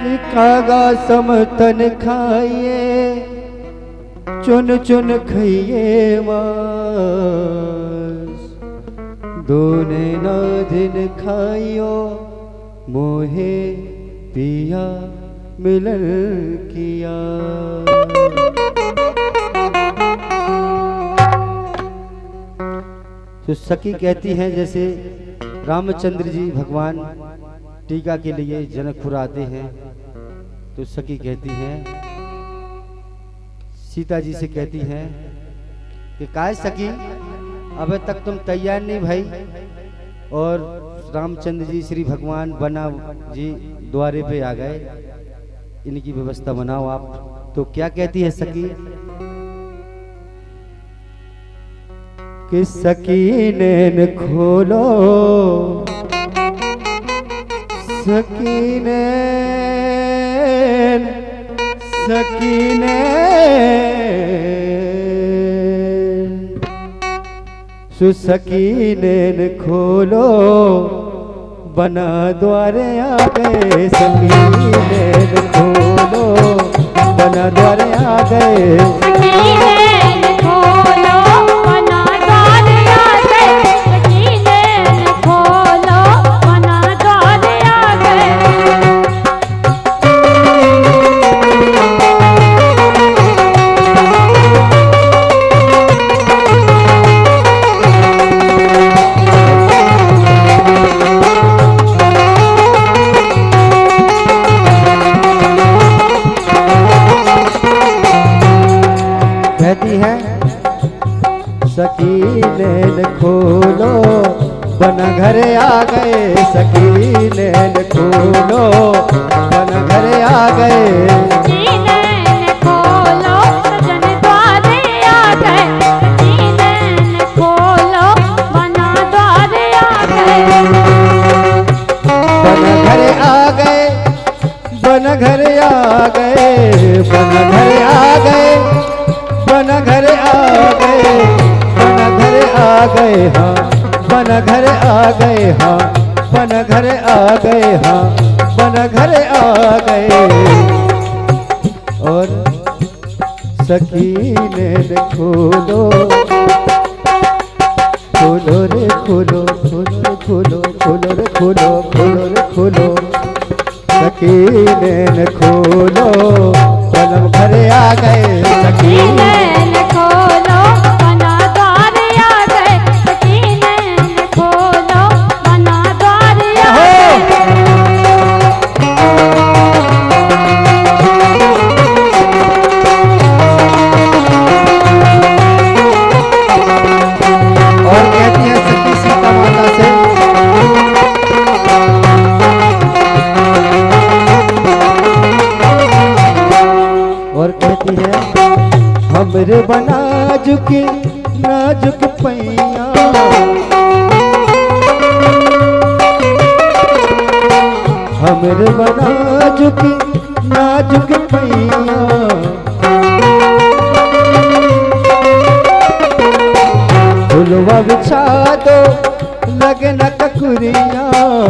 कि कागा समतन खाइए चुन चुन खाइए मास दोने ना दिन खाइयो मोहे पिया मिलन किया। तो सखी कहती हैं जैसे रामचंद्र जी भगवान टीका के लिए जनकपुर आते हैं तो सखी कहती हैं सीता जी से कहती हैं कि काय सखी अबे तक तुम तैयार नहीं भाई। और रामचंद्र जी श्री भगवान बना जी द्वारे पे आ गए, इनकी व्यवस्था बनाओ आप। तो क्या कहती है सखी कि सखी नैन खोलो सखी नैन सखी नैन सुसखी नैन खोलो बना द्वारे आ गए। सखी नैन खोलो बना द्वारे आ गए। सखी नैन खोलो बना घरे आ गए। सखी नैन खोलो बना घरे आ गए। सखी नैन खोलो सजन द्वारे आ गए। सखी नैन खोलो बना द्वारे आ गए। बना घरे आ गए बना घरे आ गए बना घरे आ गए बना घरे आ गए बना घरे आ गए हाँ बना घरे आ गए हाँ बना घरे आ गए हाँ बना घरे आ गए। और सखी नैन खोलो खोलो रे खोलो खोलो रे खोलो खोलो रे खोलो खोलो रे खोलो। सखी नैन खोलो पलम घरे आ गए। सखी नैन खोलो बना द्वारे आ गए। सखी नैन खोलो बना द्वारे आ गए। और कहती है सखी सीता माता से और कहती है हमरे बना झुकी नाजुक पैया हमरे बना झुकी नाजुक पैया फुलवा बिछा दो लगे न ककुरिया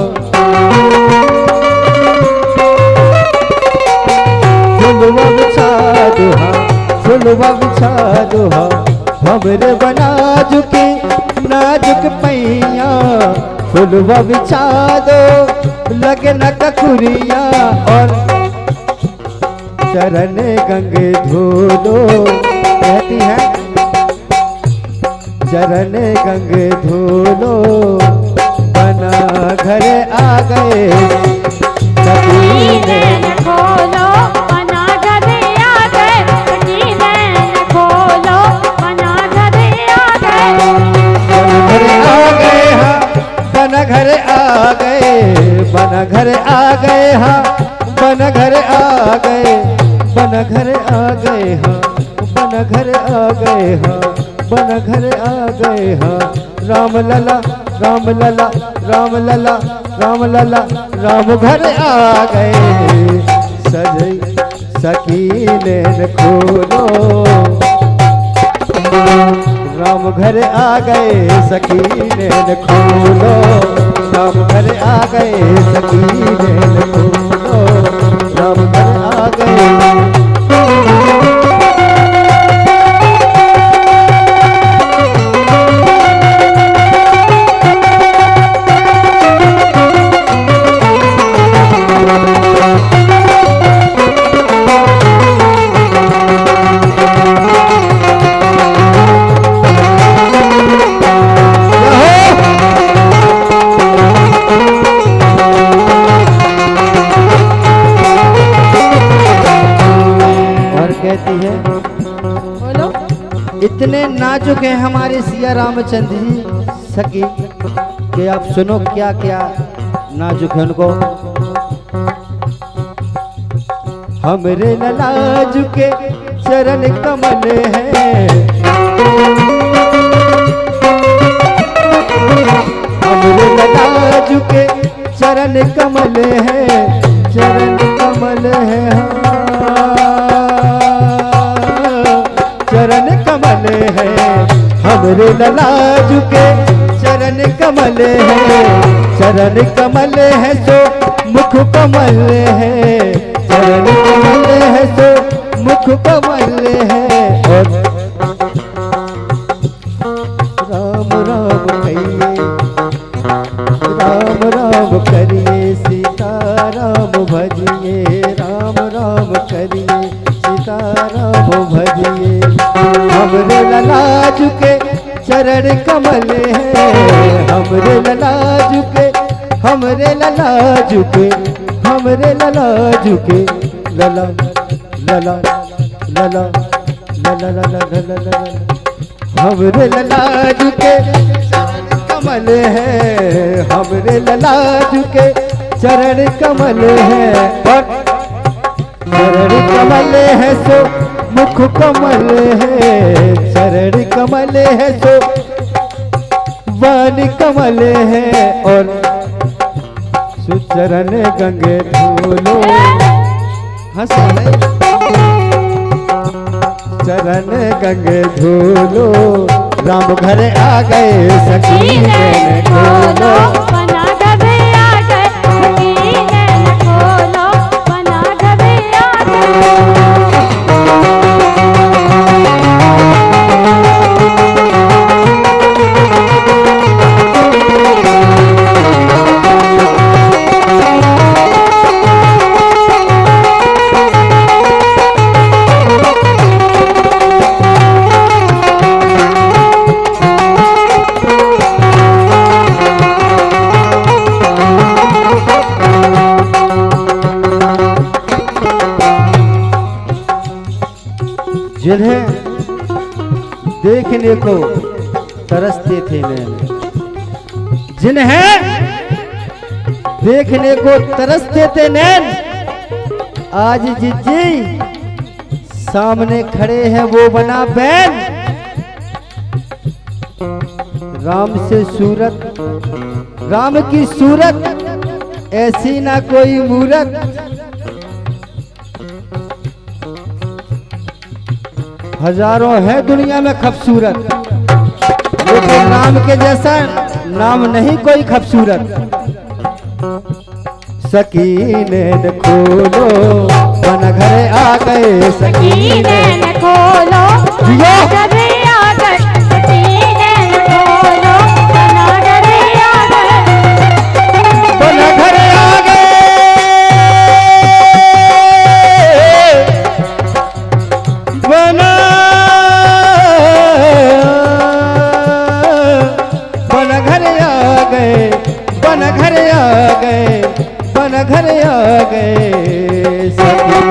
फुलवा बिछा दो हाँ फुलवा बिछा दो हाँ हमरे बना झुकी नाजुक पैया फुलवा बिछा दो लगे न ककुरिया। और चरण गंगे धो दो कहती है चरण गंगे धो लो बना घरे आ गए। सखी नैन खोलो बना घरे आ गए। सखी नैन खोलो बना घरे आ गए। बना घरे आ गए बना घरे आ गए हाँ बना घरे आ गए बना घरे आ गए हाँ बना घरे आ गए हाँ बना घरे आ गए हाँ। राम लला राम लला राम लला राम लला राम घरे आ गए। सजई सखी नैन खोलो राम घरे आ गए। सखी नैन खोलो राम घरे आ गए। सखी नैन खोलो नाजुक है हमारे सिया रामचंद्र जी सखी कि आप सुनो क्या क्या नाजुक है उनको। हमरे नाजुके चरण कमल है, हमरे नाजुके चरण कमल है, चरण कमल है, चरण कमल है, हमरे नाजुके चरण कमल है, चरण कमल है सो मुख कमल है, चरण कमल है सो मुख कमल है। और राम राम कहिए, राम राम करिए, सीता राम भजिए, राम राम करिए, सीता राम भजिए। हमरे नाजुके चरण कमल है, हमरे नाजुके, हमरे नाजुके, हमरे नाजुके, लला लला लला लला लला लला, हमरे नाजुके चरण कमल है, हमरे नाजुके चरण कमल है। और चरण कमल है सो मुख कमल है, चरण कमल है सो वाणी कमल है। और सुचरण गंगे धूलो, हंस चरण गंगे धूलो, राम घर आ गए सखी नैन खोलो, बना गए आ गए सखी नैन खोलो, बना गए आ गए। जिन्हें देखने को तरसते थे नैन, जिन्हें देखने को तरसते थे नैन, आज जिज्जी सामने खड़े हैं वो बना बैन। राम से सूरत, राम की सूरत ऐसी ना कोई मूरत, हजारों है दुनिया में खूबसूरत, लेकिन राम के जैसा नाम नहीं कोई खूबसूरत। सखी नैन खोलो, बन घर आ गए सखी नैन खोलो, बना गए आ गए सखी नैन खोलो, बना गए आ गए, बन घर आ गए, बन घर आ गए, बन घर आ गए, बन घर आ गए सखी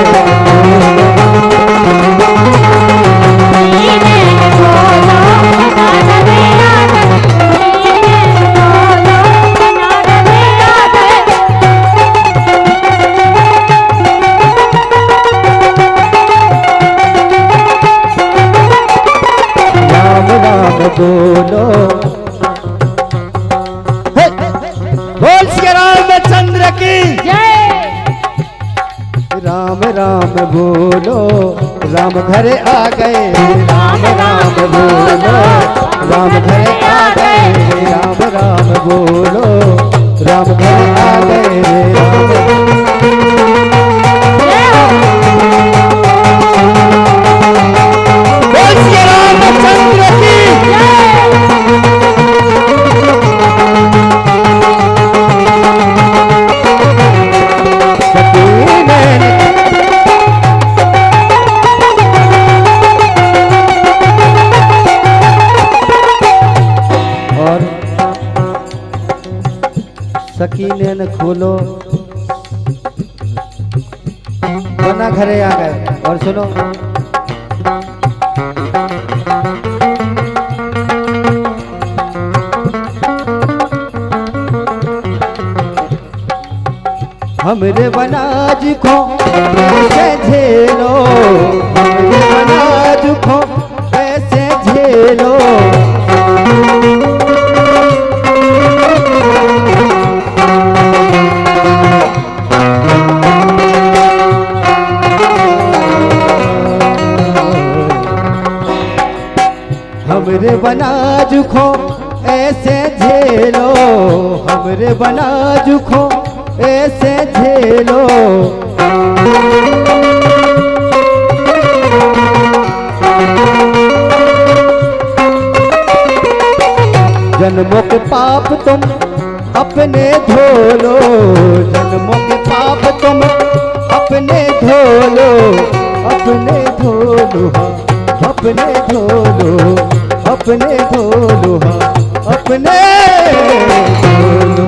नैन खोलो, बना गए आ गए सखी नैन खोलो, बना गए आ गए। राम राम बोलो, बोल श्री रामचंद्र की जय। राम राम बोलो, राम घर आ गए, राम राम बोलो, राम घर आ गए, राम राम बोलो, राम घर आ गए। बोल श्री रामचंद्र की सखी नैन खोलो, बना घरे आ गए। और सुनो, हमरे बनाज को ऐसे झेलो, हमरे बनाज को ऐसे झेलो। हमरे बनाज को ऐसे झेलो, हमरे बनाज को ऐसे झेलो। जन्मों के पाप तुम अपने धो लो, जन्मों के पाप तुम अपने धो लो, अपने धो लो, अपने धो लो, अपने धो लो, अपने धो लो।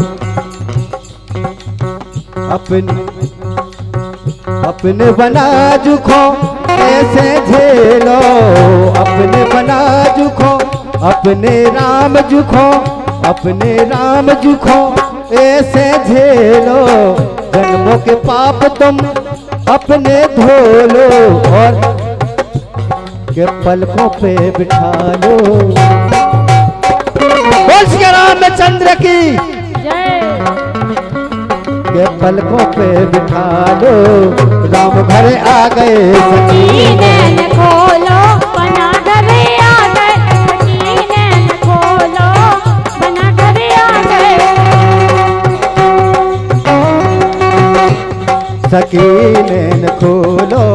अपने बनाज को ऐसे झेलो, अपने बनाज को, अपने राम जुखो, अपने राम जुखो ऐसे झेलो। जन्मों के पाप तुम अपने धो लो और के पलकों पे बिठा लो। बोल श्री रामचंद्र की जय। के पलकों पे बिठा लो, राम घर आ गए। सखी नैन खोलो बना घरे आ गए, सखी नैन खोलो बना घरे आ गए। सखी नैन खोलो